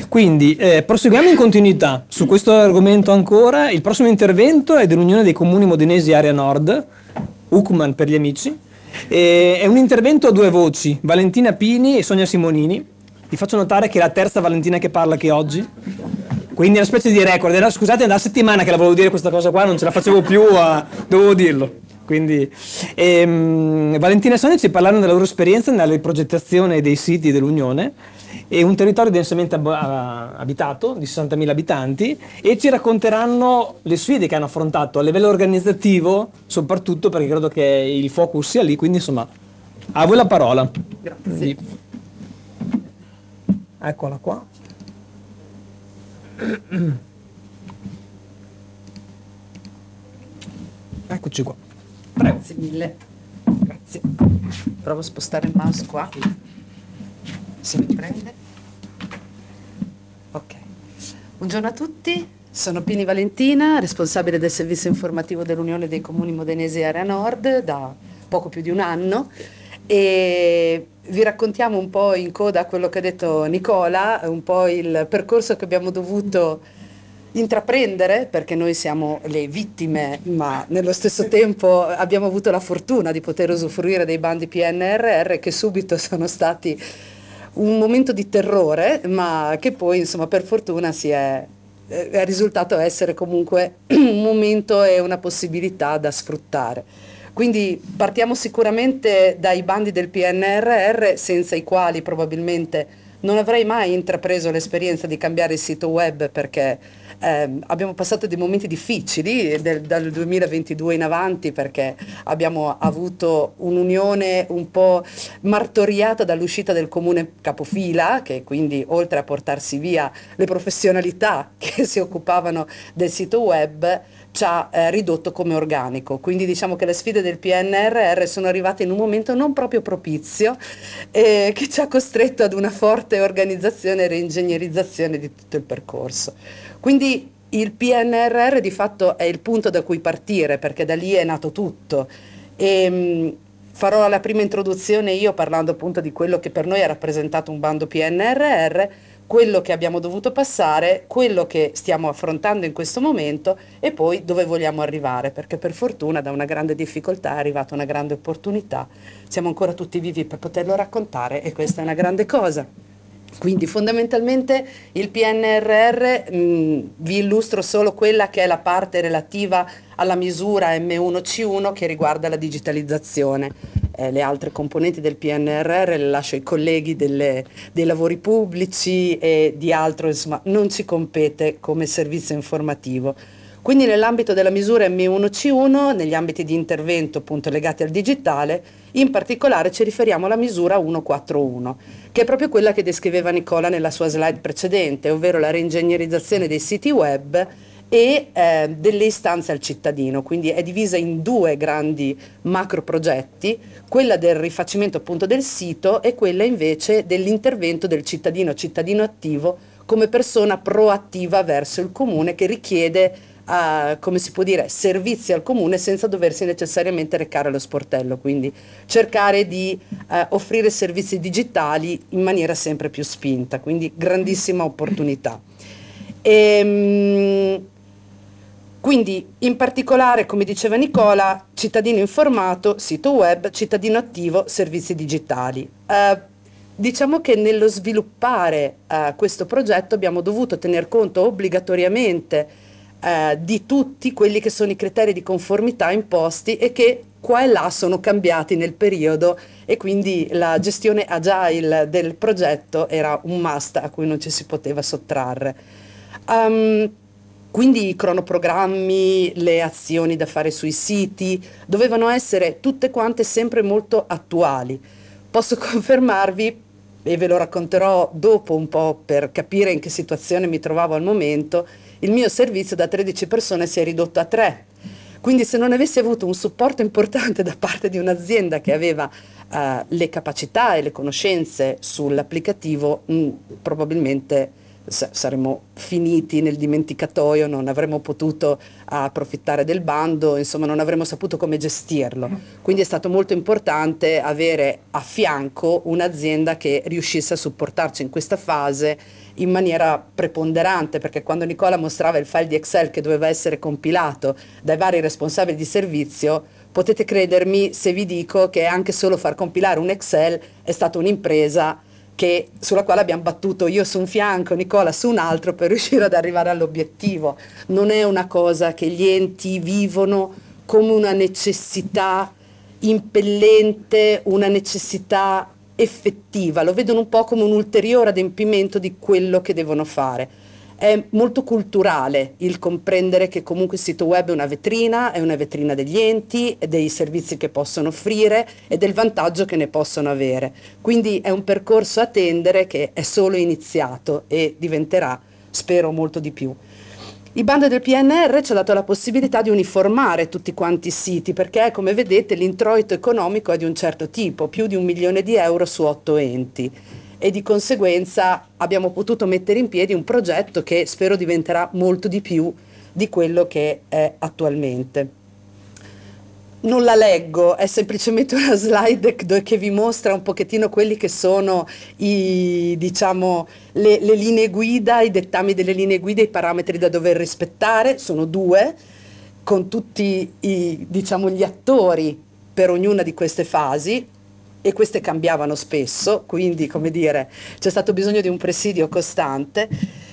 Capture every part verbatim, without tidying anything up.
Quindi eh, proseguiamo in continuità su questo argomento ancora. Il prossimo intervento è dell'Unione dei Comuni Modenesi Area Nord, U C M A N per gli amici. E è un intervento a due voci, Valentina Pini e Sonia Simonini. Vi faccio notare che è la terza Valentina che parla che oggi, quindi è una specie di record. Era, scusate, è da una settimana che la volevo dire questa cosa qua, non ce la facevo più, a... dovevo dirlo. Quindi, ehm, Valentina e Sonia ci parlarono della loro esperienza nella riprogettazione dei siti dell'Unione. È un territorio densamente ab abitato, di sessantamila abitanti, e ci racconteranno le sfide che hanno affrontato a livello organizzativo, soprattutto perché credo che il focus sia lì, quindi insomma, a voi la parola. Grazie. Quindi, eccola qua. Eccoci qua. Prego. Grazie mille. Grazie. Provo a spostare il mouse qua. Si riprende. Ok. Buongiorno a tutti, sono Pini Valentina, responsabile del servizio informativo dell'Unione dei Comuni Modenesi Area Nord da poco più di un anno, e vi raccontiamo un po' in coda a quello che ha detto Nicola, un po' il percorso che abbiamo dovuto intraprendere, perché noi siamo le vittime, ma nello stesso tempo abbiamo avuto la fortuna di poter usufruire dei bandi P N R R che subito sono stati un momento di terrore, ma che poi insomma per fortuna si è, è risultato essere comunque un momento e una possibilità da sfruttare. Quindi partiamo sicuramente dai bandi del P N R R, senza i quali probabilmente non avrei mai intrapreso l'esperienza di cambiare il sito web, perché eh, abbiamo passato dei momenti difficili del, dal duemilaventidue in avanti, perché abbiamo avuto un'unione un po' martoriata dall'uscita del comune capofila, che quindi oltre a portarsi via le professionalità che si occupavano del sito web, ci ha eh, ridotto come organico. Quindi diciamo che le sfide del P N R R sono arrivate in un momento non proprio propizio, eh, che ci ha costretto ad una forte organizzazione e reingegnerizzazione di tutto il percorso. Quindi il P N R R di fatto è il punto da cui partire, perché da lì è nato tutto. E, mh, farò la prima introduzione io parlando appunto di quello che per noi ha rappresentato un bando P N R R, quello che abbiamo dovuto passare, quello che stiamo affrontando in questo momento e poi dove vogliamo arrivare, perché per fortuna da una grande difficoltà è arrivata una grande opportunità, siamo ancora tutti vivi per poterlo raccontare e questa è una grande cosa. Quindi fondamentalmente il P N R R, mh, vi illustro solo quella che è la parte relativa alla misura M uno C uno che riguarda la digitalizzazione. Eh, le altre componenti del P N R R le lascio ai colleghi delle, dei lavori pubblici e di altro, insomma non ci compete come servizio informativo. Quindi nell'ambito della misura M uno C uno, negli ambiti di intervento appunto legati al digitale, in particolare ci riferiamo alla misura centoquarantuno, che è proprio quella che descriveva Nicola nella sua slide precedente, ovvero la reingegnerizzazione dei siti web e eh, delle istanze al cittadino. Quindi è divisa in due grandi macro progetti, quella del rifacimento appunto del sito e quella invece dell'intervento del cittadino, cittadino attivo come persona proattiva verso il comune, che richiede Uh, come si può dire, servizi al comune senza doversi necessariamente recare allo sportello, quindi cercare di uh, offrire servizi digitali in maniera sempre più spinta, quindi grandissima opportunità. E, quindi in particolare, come diceva Nicola, cittadino informato, sito web, cittadino attivo, servizi digitali. Uh, Diciamo che nello sviluppare uh, questo progetto abbiamo dovuto tener conto obbligatoriamente Eh, di tutti quelli che sono i criteri di conformità imposti e che qua e là sono cambiati nel periodo, e quindi la gestione agile del progetto era un must a cui non ci si poteva sottrarre. Um, quindi i cronoprogrammi, le azioni da fare sui siti dovevano essere tutte quante sempre molto attuali. Posso confermarvi, e ve lo racconterò dopo un po' per capire in che situazione mi trovavo al momento, il mio servizio da tredici persone si è ridotto a tre. Quindi se non avessi avuto un supporto importante da parte di un'azienda che aveva uh, le capacità e le conoscenze sull'applicativo, mh, probabilmente saremmo finiti nel dimenticatoio, non avremmo potuto approfittare del bando, insomma non avremmo saputo come gestirlo. Quindi è stato molto importante avere a fianco un'azienda che riuscisse a supportarci in questa fase in maniera preponderante, perché quando Nicola mostrava il file di Excel che doveva essere compilato dai vari responsabili di servizio, potete credermi se vi dico che anche solo far compilare un Excel è stata un'impresa che, sulla quale abbiamo battuto io su un fianco, Nicola su un altro, per riuscire ad arrivare all'obiettivo. Non è una cosa che gli enti vivono come una necessità impellente, una necessità effettiva, lo vedono un po' come un ulteriore adempimento di quello che devono fare. È molto culturale il comprendere che comunque il sito web è una vetrina, è una vetrina degli enti, dei servizi che possono offrire e del vantaggio che ne possono avere. Quindi è un percorso a attendere che è solo iniziato e diventerà, spero, molto di più. Il bando del P N R R ci ha dato la possibilità di uniformare tutti quanti i siti, perché come vedete l'introito economico è di un certo tipo, più di un milione di euro su otto enti. E di conseguenza abbiamo potuto mettere in piedi un progetto che spero diventerà molto di più di quello che è attualmente. Non la leggo, è semplicemente una slide che vi mostra un pochettino quelli che sono i, diciamo, le, le linee guida, i dettami delle linee guida, i parametri da dover rispettare, sono due, con tutti i, diciamo, gli attori per ognuna di queste fasi, e queste cambiavano spesso, quindi come dire c'è stato bisogno di un presidio costante.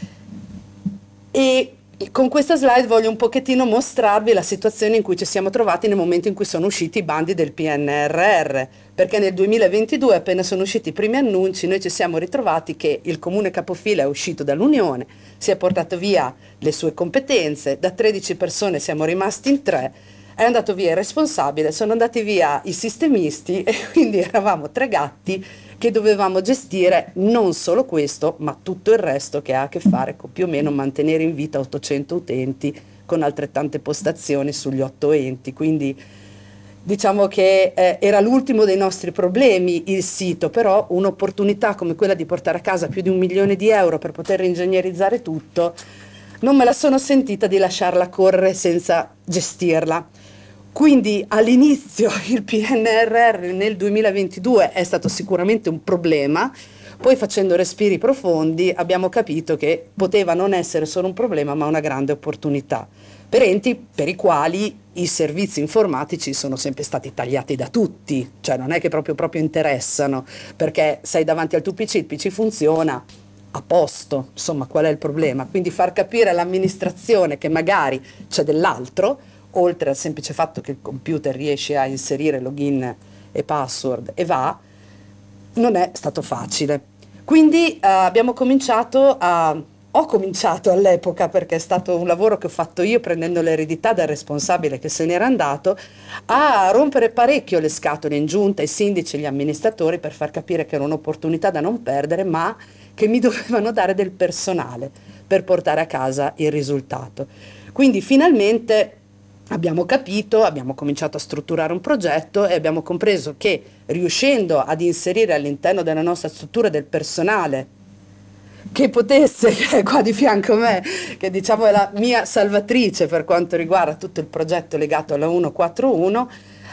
E con questa slide voglio un pochettino mostrarvi la situazione in cui ci siamo trovati nel momento in cui sono usciti i bandi del P N R R, perché nel duemilaventidue, appena sono usciti i primi annunci, noi ci siamo ritrovati che il comune capofila è uscito dall'Unione, si è portato via le sue competenze, da tredici persone siamo rimasti in tre, è andato via il responsabile, sono andati via i sistemisti e quindi eravamo tre gatti che dovevamo gestire non solo questo, ma tutto il resto che ha a che fare con più o meno mantenere in vita ottocento utenti con altrettante postazioni sugli otto enti. Quindi diciamo che eh, era l'ultimo dei nostri problemi il sito, però un'opportunità come quella di portare a casa più di un milione di euro per poter ingegnerizzare tutto, non me la sono sentita di lasciarla correre senza gestirla. Quindi all'inizio il P N R R nel duemilaventidue è stato sicuramente un problema, poi facendo respiri profondi abbiamo capito che poteva non essere solo un problema ma una grande opportunità per enti per i quali i servizi informatici sono sempre stati tagliati da tutti, cioè non è che proprio, proprio interessano, perché sei davanti al tuo P C, il P C funziona, a posto, insomma qual è il problema? Quindi far capire all'amministrazione che magari c'è dell'altro, oltre al semplice fatto che il computer riesce a inserire login e password e va, non è stato facile. Quindi eh, abbiamo cominciato a, ho cominciato all'epoca, perché è stato un lavoro che ho fatto io prendendo l'eredità dal responsabile che se n'era andato, a rompere parecchio le scatole in giunta, i sindaci e gli amministratori, per far capire che era un'opportunità da non perdere, ma che mi dovevano dare del personale per portare a casa il risultato. Quindi finalmente abbiamo capito, abbiamo cominciato a strutturare un progetto e abbiamo compreso che riuscendo ad inserire all'interno della nostra struttura del personale che potesse, che è qua di fianco a me, che diciamo è la mia salvatrice per quanto riguarda tutto il progetto legato alla centoquarantuno,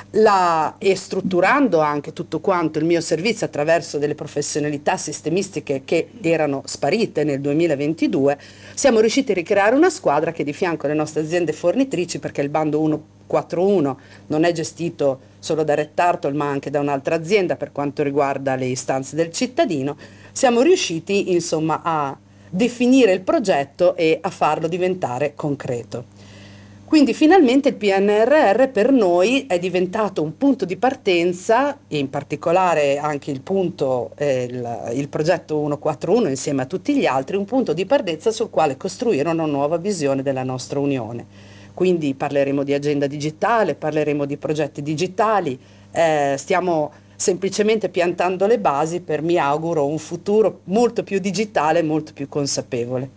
la, e strutturando anche tutto quanto il mio servizio attraverso delle professionalità sistemistiche che erano sparite nel duemilaventidue, siamo riusciti a ricreare una squadra che di fianco alle nostre aziende fornitrici, perché il bando centoquarantuno non è gestito solo da Red Turtle ma anche da un'altra azienda per quanto riguarda le istanze del cittadino, siamo riusciti insomma a definire il progetto e a farlo diventare concreto. Quindi finalmente il P N R R per noi è diventato un punto di partenza, e in particolare anche il punto, eh, il, il progetto centoquarantuno insieme a tutti gli altri, un punto di partenza sul quale costruire una nuova visione della nostra Unione. Quindi parleremo di agenda digitale, parleremo di progetti digitali, eh, stiamo semplicemente piantando le basi per, mi auguro, un futuro molto più digitale e molto più consapevole.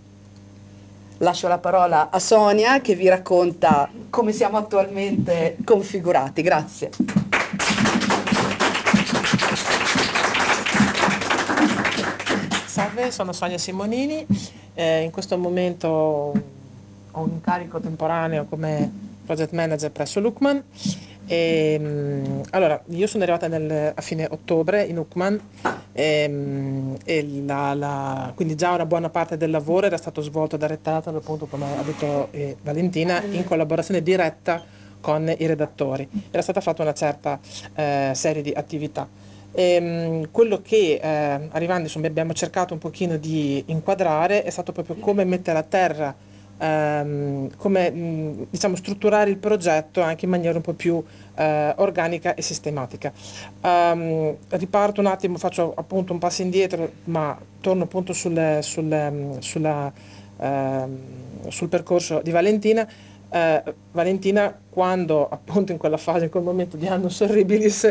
Lascio la parola a Sonia che vi racconta come siamo attualmente configurati. Grazie. Salve, sono Sonia Simonini Eh, in questo momento ho un incarico temporaneo come project manager presso Lookman. E, mh, allora, io sono arrivata nel, a fine ottobre in Lookman e, e la, la, quindi già una buona parte del lavoro era stato svolto da Rettato, appunto come ha detto eh, Valentina, in collaborazione diretta con i redattori. Era stata fatta una certa eh, serie di attività. E, mh, quello che eh, arrivando insomma abbiamo cercato un pochino di inquadrare è stato proprio come mettere a terra, ehm, come mh, diciamo strutturare il progetto anche in maniera un po' più eh, organica e sistematica. Um, riparto un attimo, faccio appunto un passo indietro, ma torno appunto sul, sul, sulla, ehm, sul percorso di Valentina. Eh, Valentina, quando appunto in quella fase, in quel momento di annus horribilis,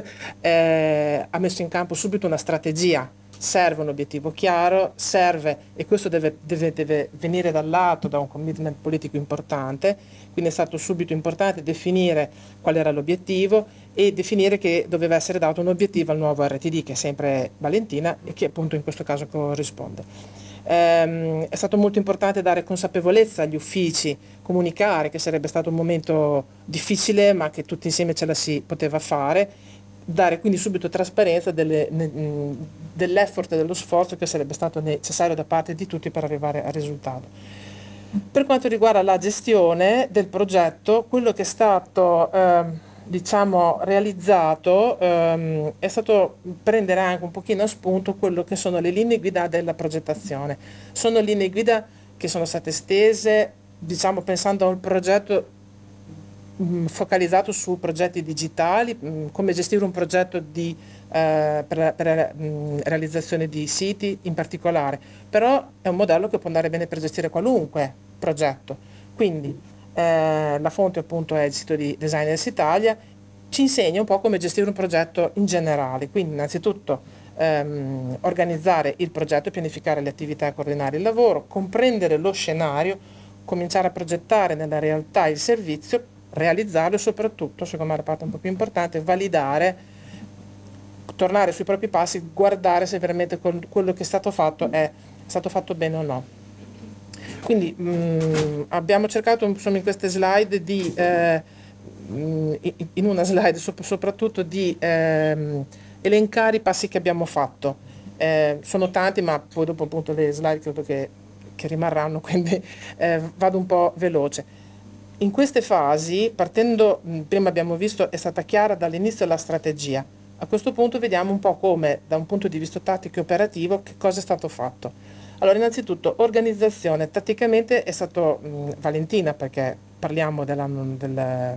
eh, ha messo in campo subito una strategia. Serve un obiettivo chiaro, serve, e questo deve, deve, deve venire dal lato, da un commitment politico importante, quindi è stato subito importante definire qual era l'obiettivo e definire che doveva essere dato un obiettivo al nuovo R T D, che è sempre Valentina e che appunto in questo caso corrisponde. Um, è stato molto importante dare consapevolezza agli uffici, comunicare che sarebbe stato un momento difficile ma che tutti insieme ce la si poteva fare, dare quindi subito trasparenza delle, ne, dell'effort e dello sforzo che sarebbe stato necessario da parte di tutti per arrivare al risultato. Per quanto riguarda la gestione del progetto, quello che è stato ehm, diciamo realizzato ehm, è stato prendere anche un pochino a spunto quello che sono le linee guida della progettazione. Sono linee guida che sono state stese, diciamo, pensando a un progetto mh, focalizzato su progetti digitali, mh, come gestire un progetto di, eh, per, per la realizzazione di siti in particolare, però è un modello che può andare bene per gestire qualunque progetto. Quindi Eh, la fonte appunto è il sito di Designers Italia, ci insegna un po' come gestire un progetto in generale, quindi innanzitutto ehm, organizzare il progetto, pianificare le attività e coordinare il lavoro, comprendere lo scenario, cominciare a progettare nella realtà il servizio, realizzarlo e soprattutto, secondo me la parte un po' più importante, validare, tornare sui propri passi, guardare se veramente quello che è stato fatto è stato fatto bene o no. Quindi mh, abbiamo cercato insomma, in queste slide di, eh, in una slide soprattutto di eh, elencare i passi che abbiamo fatto. Eh, sono tanti, ma poi dopo appunto le slide credo che, che rimarranno, quindi eh, vado un po' veloce. In queste fasi, partendo, prima abbiamo visto, è stata chiara dall'inizio la strategia. A questo punto vediamo un po' come, da un punto di vista tattico e operativo, che cosa è stato fatto. Allora, innanzitutto, organizzazione. Tatticamente è stato mh, Valentina, perché parliamo dell'anno del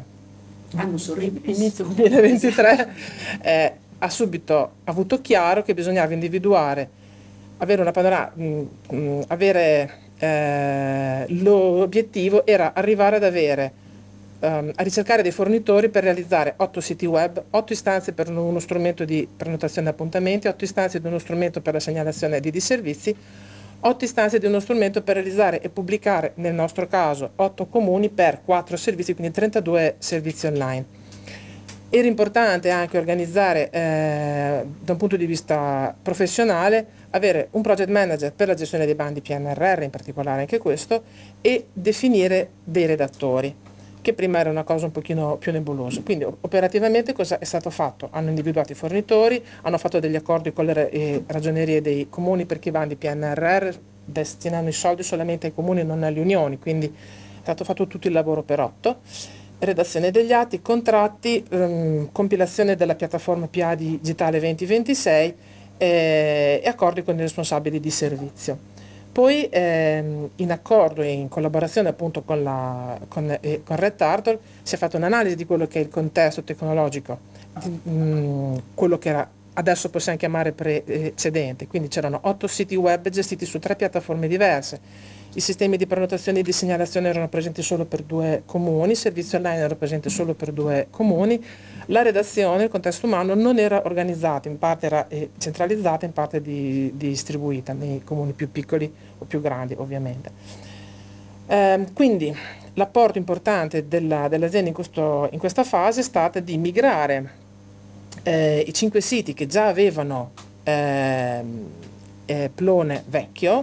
inizio duemilaventitré, eh, ha subito avuto chiaro che bisognava individuare, avere una panorama, mh, mh, avere eh, l'obiettivo era arrivare ad avere, um, a ricercare dei fornitori per realizzare otto siti web, otto istanze per uno strumento di prenotazione e appuntamenti, otto istanze di uno strumento per la segnalazione di disservizi, otto istanze di uno strumento per realizzare e pubblicare, nel nostro caso, otto comuni per quattro servizi, quindi trentadue servizi online. Era importante anche organizzare, eh, da un punto di vista professionale, avere un project manager per la gestione dei bandi P N R R, in particolare anche questo, e definire dei redattori, che prima era una cosa un pochino più nebulosa. Quindi operativamente cosa è stato fatto? Hanno individuato i fornitori, hanno fatto degli accordi con le eh, ragionerie dei comuni perché i bandi P N R R destinano i soldi solamente ai comuni e non alle unioni, quindi è stato fatto tutto il lavoro per otto. Redazione degli atti, contratti, ehm, compilazione della piattaforma P A Digitale duemilaventisei eh, e accordi con i responsabili di servizio. Poi ehm, in accordo e in collaborazione appunto con, la, con, eh, con Red Turtle si è fatta un'analisi di quello che è il contesto tecnologico, di, mh, quello che era, adesso possiamo chiamare precedente, quindi c'erano otto siti web gestiti su tre piattaforme diverse. I sistemi di prenotazione e di segnalazione erano presenti solo per due comuni, il servizio online era presente solo per due comuni, la redazione, il contesto umano non era organizzata, in parte era eh, centralizzata, in parte di, di distribuita nei comuni più piccoli o più grandi ovviamente. Eh, quindi l'apporto importante della, dell'azienda in, questo, in questa fase è stato di migrare eh, i cinque siti che già avevano eh, eh, Plone vecchio,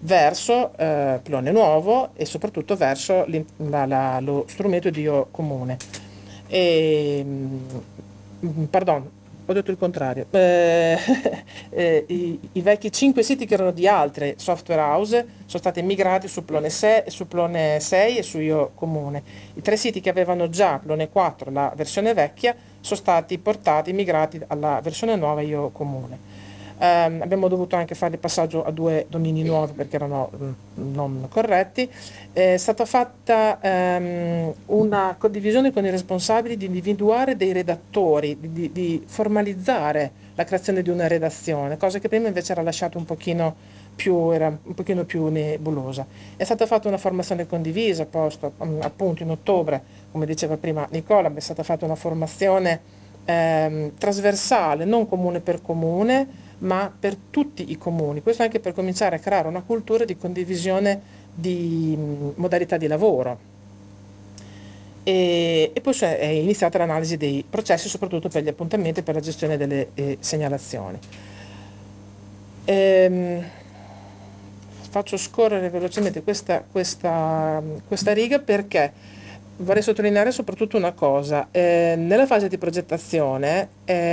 verso eh, Plone Nuovo e soprattutto verso la, la, lo strumento Dio comune. E, pardon, ho detto il contrario. Eh, eh, i, I vecchi cinque siti che erano di altre software house sono stati migrati su Plone sei, su Plone sei e su Io Comune. I tre siti che avevano già Plone quattro, la versione vecchia, sono stati portati, migrati alla versione nuova Io Comune. Um, abbiamo dovuto anche fare il passaggio a due domini nuovi perché erano um, non corretti. È stata fatta um, una condivisione con i responsabili di individuare dei redattori, di, di, di formalizzare la creazione di una redazione, cosa che prima invece era lasciata un pochino più, era un pochino più nebulosa. È stata fatta una formazione condivisa, posto, um, appunto in ottobre, come diceva prima Nicola, è stata fatta una formazione um, trasversale, non comune per comune, ma per tutti i comuni. Questo anche per cominciare a creare una cultura di condivisione di mh, modalità di lavoro. E, e poi è iniziata l'analisi dei processi, soprattutto per gli appuntamenti e per la gestione delle eh, segnalazioni. Ehm, faccio scorrere velocemente questa, questa, questa riga perché vorrei sottolineare soprattutto una cosa. Eh, nella fase di progettazione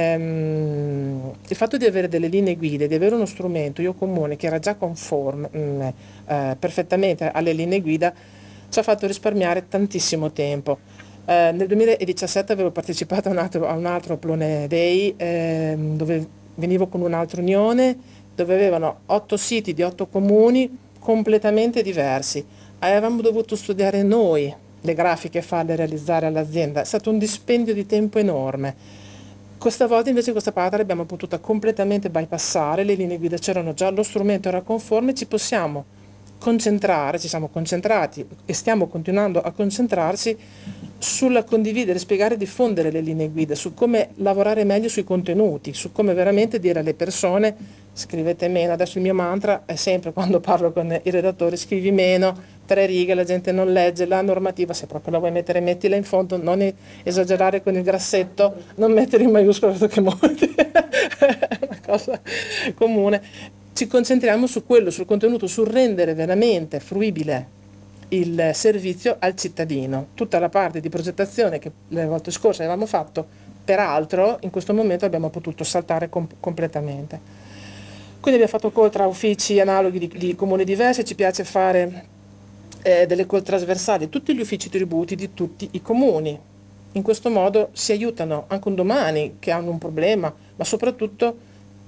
ehm, il fatto di avere delle linee guida, di avere uno strumento Io Comune che era già conforme mh, eh, perfettamente alle linee guida ci ha fatto risparmiare tantissimo tempo. Eh, nel duemiladiciassette avevo partecipato a un altro, a un altro Plone Day ehm, dove venivo con un'altra unione dove avevano otto siti di otto comuni completamente diversi. Avevamo dovuto studiare noi le grafiche, farle realizzare all'azienda. È stato un dispendio di tempo enorme. Questa volta invece questa parte l'abbiamo potuta completamente bypassare, le linee guida c'erano già, lo strumento era conforme, ci possiamo concentrare, ci siamo concentrati e stiamo continuando a concentrarsi sulla condividere, spiegare e diffondere le linee guida, su come lavorare meglio sui contenuti, su come veramente dire alle persone scrivete meno. Adesso il mio mantra è sempre quando parlo con i redattori: scrivi meno, tre righe, la gente non legge, la normativa se proprio la vuoi mettere mettila in fondo, non esagerare con il grassetto, non mettere in maiuscolo perché molti è una cosa comune. Ci concentriamo su quello, sul contenuto, sul rendere veramente fruibile il servizio al cittadino. Tutta la parte di progettazione che le volte scorse avevamo fatto, peraltro in questo momento abbiamo potuto saltare com completamente. Quindi abbiamo fatto call tra uffici analoghi di, di comuni diversi, ci piace fare eh, delle call trasversali, tutti gli uffici tributi di tutti i comuni. In questo modo si aiutano anche un domani che hanno un problema, ma soprattutto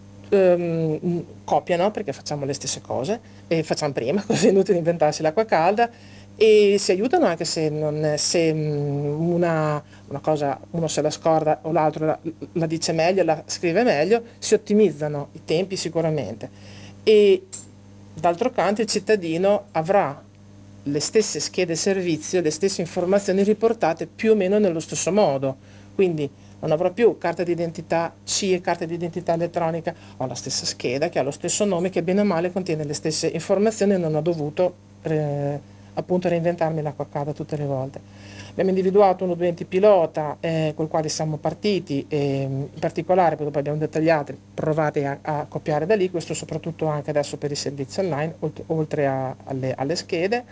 ehm, copiano perché facciamo le stesse cose e facciamo prima, così è inutile inventarsi l'acqua calda, e si aiutano anche se, non, se una, una cosa uno se la scorda o l'altro la, la dice meglio, la scrive meglio, si ottimizzano i tempi sicuramente. E d'altro canto il cittadino avrà le stesse schede servizio, le stesse informazioni riportate più o meno nello stesso modo, quindi non avrò più carta d'identità C e carta d'identità elettronica, ho la stessa scheda che ha lo stesso nome, che bene o male contiene le stesse informazioni e non ho dovuto eh, appunto reinventarmi l'acqua calda tutte le volte. Abbiamo individuato uno due enti pilota eh, col quale siamo partiti, e in particolare poi dopo abbiamo dettagliato, provate a, a copiare da lì, questo soprattutto anche adesso per i servizi online, oltre, oltre a, alle, alle schede.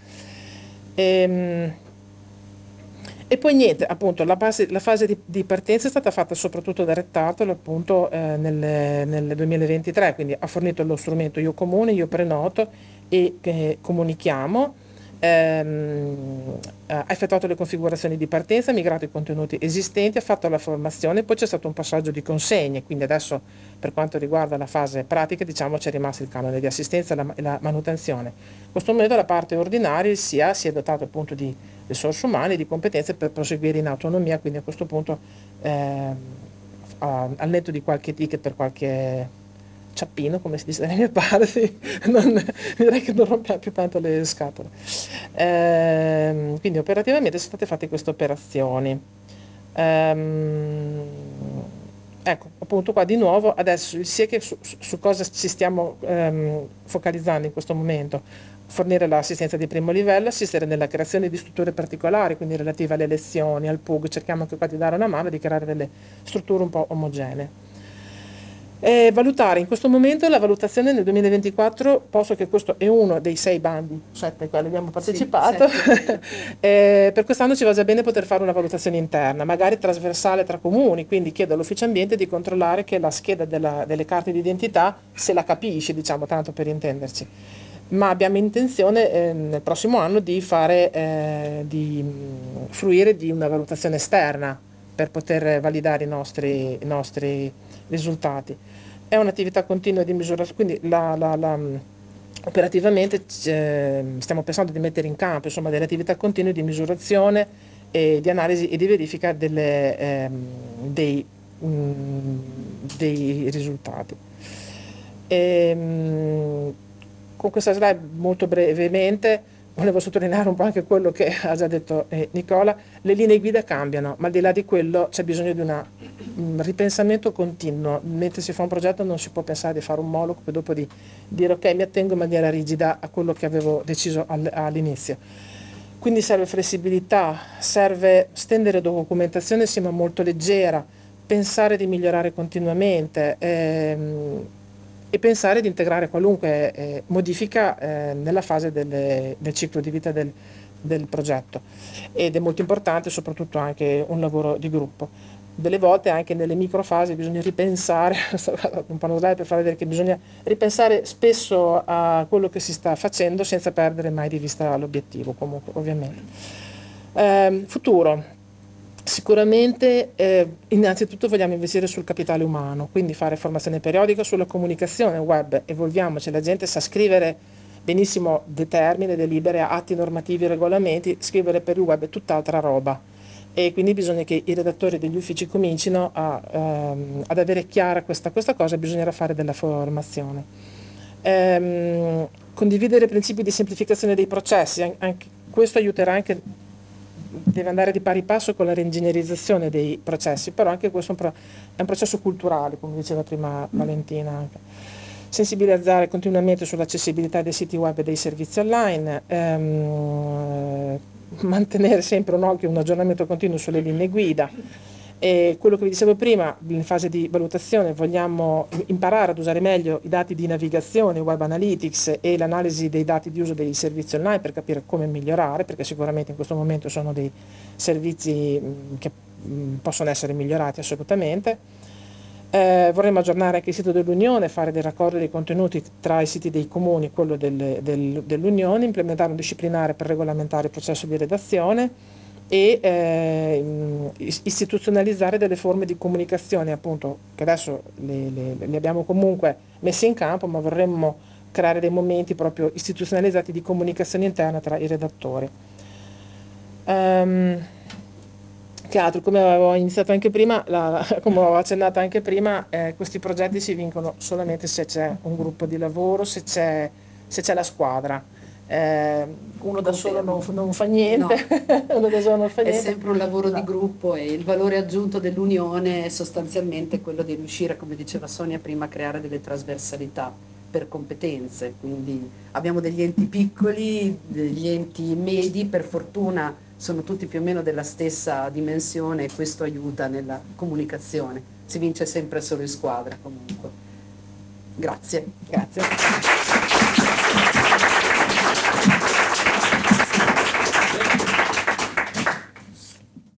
E, e poi niente, appunto la, base, la fase di, di partenza è stata fatta soprattutto da Red Turtle appunto eh, nel, nel duemilaventitré, quindi ha fornito lo strumento Io Comune, Io Prenoto e eh, comunichiamo. Ehm, ha effettuato le configurazioni di partenza, ha migrato i contenuti esistenti, ha fatto la formazione, poi c'è stato un passaggio di consegne, quindi adesso per quanto riguarda la fase pratica diciamo c'è rimasto il canone di assistenza e la, la manutenzione. In questo momento la parte ordinaria, il S I A, si è dotato appunto di risorse umane, di competenze per proseguire in autonomia, quindi a questo punto ehm, a, al netto di qualche ticket per qualche ciappino, come si dice dalle mie parti, non, direi che non rompiamo più tanto le scatole. Ehm, quindi operativamente sono state fatte queste operazioni. Ehm, ecco, appunto qua di nuovo, adesso il S I E che su, su cosa ci stiamo ehm, focalizzando in questo momento? Fornire l'assistenza di primo livello, assistere nella creazione di strutture particolari, quindi relative alle lezioni, al P U G, cerchiamo anche qua di dare una mano, di creare delle strutture un po' omogenee. Eh, valutare in questo momento la valutazione nel duemilaventiquattro, posto che questo è uno dei sei bandi, sette ai quali abbiamo partecipato, sì, eh, per quest'anno ci va già bene poter fare una valutazione interna, magari trasversale tra comuni, quindi chiedo all'ufficio ambiente di controllare che la scheda della, delle carte d'identità se la capisce, diciamo, tanto per intenderci. Ma abbiamo intenzione eh, nel prossimo anno di fare, eh, di mh, fruire di una valutazione esterna per poter validare i nostri, i nostri risultati. È un'attività continua di misurazione, quindi la, la, la, operativamente eh, stiamo pensando di mettere in campo, insomma, delle attività continue di misurazione e di analisi e di verifica delle, ehm, dei, mh, dei risultati. E, mh, con questa slide molto brevemente volevo sottolineare un po' anche quello che ha già detto eh, Nicola. Le linee guida cambiano, ma al di là di quello c'è bisogno di un ripensamento continuo. Mentre si fa un progetto non si può pensare di fare un moloch e dopo di dire ok, mi attengo in maniera rigida a quello che avevo deciso all, all'inizio. Quindi serve flessibilità, serve stendere documentazione sì ma molto leggera, pensare di migliorare continuamente, ehm, e pensare di integrare qualunque eh, modifica eh, nella fase delle, del ciclo di vita del, del progetto, ed è molto importante soprattutto anche un lavoro di gruppo. Delle volte anche nelle microfasi bisogna ripensare, un po' uno slide per far vedere che bisogna ripensare spesso a quello che si sta facendo senza perdere mai di vista l'obiettivo, comunque ovviamente. Eh, futuro. Sicuramente eh, innanzitutto vogliamo investire sul capitale umano, quindi fare formazione periodica sulla comunicazione web, evolviamoci, la gente sa scrivere benissimo determine, delibere, atti normativi, regolamenti, scrivere per il web è tutt'altra roba e quindi bisogna che i redattori degli uffici comincino a, ehm, ad avere chiara questa, questa cosa, bisognerà fare della formazione. Ehm, condividere principi di semplificazione dei processi, anche questo aiuterà anche, deve andare di pari passo con la reingegnerizzazione dei processi, però anche questo è un, è un processo culturale, come diceva prima Valentina. Anche. Sensibilizzare continuamente sull'accessibilità dei siti web e dei servizi online, ehm, mantenere sempre un occhio, un aggiornamento continuo sulle linee guida. E quello che vi dicevo prima, in fase di valutazione vogliamo imparare ad usare meglio i dati di navigazione, web analytics e l'analisi dei dati di uso dei servizi online per capire come migliorare, perché sicuramente in questo momento sono dei servizi che possono essere migliorati assolutamente. Eh, vorremmo aggiornare anche il sito dell'Unione, fare dei raccordi dei contenuti tra i siti dei comuni e quello del, del, dell'Unione, implementare un disciplinare per regolamentare il processo di redazione e eh, istituzionalizzare delle forme di comunicazione, appunto, che adesso le, le, le abbiamo comunque messe in campo, ma vorremmo creare dei momenti proprio istituzionalizzati di comunicazione interna tra i redattori. Um, che altro? Come avevo iniziato anche prima, la, come avevo accennato anche prima, eh, questi progetti si vincono solamente se c'è un gruppo di lavoro, se c'è se c'è la squadra. Eh, uno da solo non, non fa niente, no. Uno da solo non fa niente. È sempre un lavoro di gruppo e il valore aggiunto dell'unione è sostanzialmente quello di riuscire, come diceva Sonia prima, a creare delle trasversalità per competenze, quindi abbiamo degli enti piccoli, degli enti medi, per fortuna sono tutti più o meno della stessa dimensione e questo aiuta nella comunicazione, si vince sempre solo in squadra comunque. Grazie. Grazie.